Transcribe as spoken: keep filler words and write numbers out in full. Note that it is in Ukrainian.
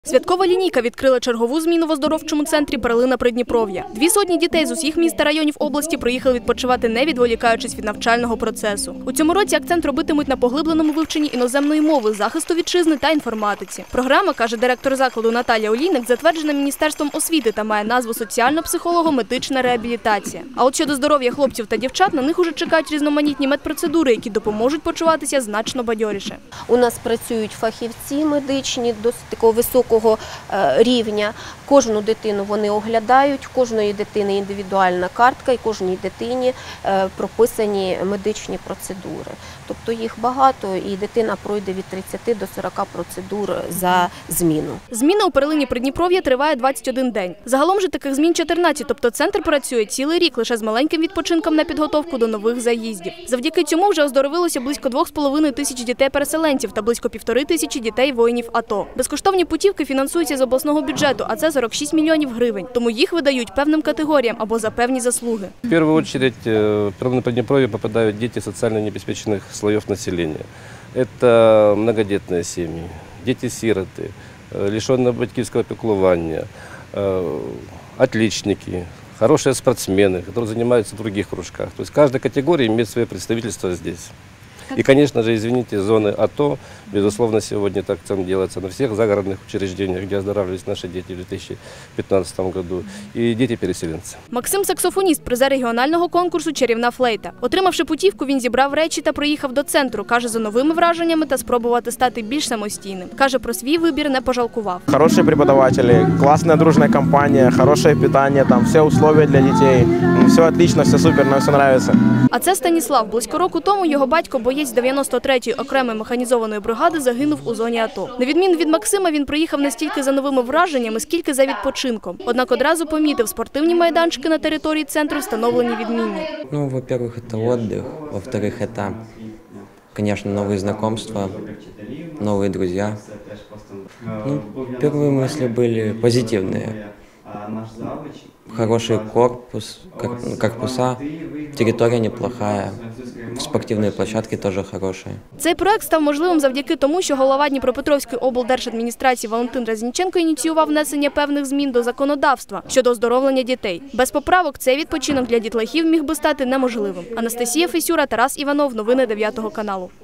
Святкова лінійка відкрила чергову зміну в оздоровчому центрі «Перлина Придніпров'я». Дві сотні дітей з усіх міст та районів області приїхали відпочивати, не відволікаючись від навчального процесу. У цьому році акцент робитимуть на поглибленому вивченні іноземної мови, захисту вітчизни та інформатиці. Програма, каже директор закладу Наталія Олійник, затверджена Міністерством освіти та має назву «Соціально-психолого-медична реабілітація». А от щодо здоров'я хлопців та дівчат, на них уже чекають різноманітні медпроцедури, які допоможуть почуватися значно бадьоріше. У нас працюють фахівці медичні досить такого високого рівня. Кожну дитину вони оглядають, в кожної дитини індивідуальна картка і кожній дитині прописані медичні процедури. Тобто їх багато і дитина пройде від тридцяти до сорока процедур за зміну. Зміна у «Перлині Придніпров'я» триває двадцять один день. Загалом же таких змін чотирнадцять, тобто центр працює цілий рік лише з маленьким відпочинком на підготовку до нових заїздів. Завдяки цьому вже оздоровилося близько двох з половиною тисяч дітей-переселенців та близько півтори тисячі дітей воїнів АТО. Безкоштовні путівки фінансуються з обласного бюджету, а це сорок шість мільйонів гривень. Тому їх видають певним категоріям або за певні заслуги. В першу чергу в «Перлину Придніпров'я» попадають діти соціально необеспечених слоїв населення. Це многодітні сім'ї, діти-сироти, лишені батьківського піклування, отличники, хорошие спортсмены, которые занимаются в других кружках. То есть каждая категория имеет свое представительство здесь. И, конечно же, извините, зоны АТО, безусловно, сегодня так акцент делается на всех загородных учреждениях, где оздоравливались наши дети в дві тисячі п'ятнадцятому году, и дети-переселенцы. Максим – саксофоніст, призер регіонального конкурсу «Чарівна флейта». Отримавши путівку, він зібрав речі та приїхав до центру. Каже, за новими враженнями та спробувати стати більш самостійним. Каже, про свій вибір не пожалкував. Хороші преподавателі, класна дружна компанія, хороше питання, там всі умови для дітей. Все отлично, все супер, нам все подобається. А це Станіслав. Близько року тому його батько, боєць дев'яносто третьої окремої механізованої бригади, загинув у зоні АТО. На відміну від Максима, він приїхав не стільки за новими враженнями, скільки за відпочинком. Однак одразу помітив, спортивні майданчики на території центру встановлені відмінні. Ну, во-первых, это отдых, во-вторых, это, конечно, новые знакомства, новые друзья. Ну, первые мысли были позитивные. Хороший корпус, корпуса, територія неплохая, спортивні площадки теж хороші. Цей проект став можливим завдяки тому, що голова Дніпропетровської облдержадміністрації Валентин Разніченко ініціював внесення певних змін до законодавства щодо оздоровлення дітей. Без поправок цей відпочинок для дітлахів міг би стати неможливим. Анастасія Фесюра, Тарас Іванов. Новини дев'ятого каналу.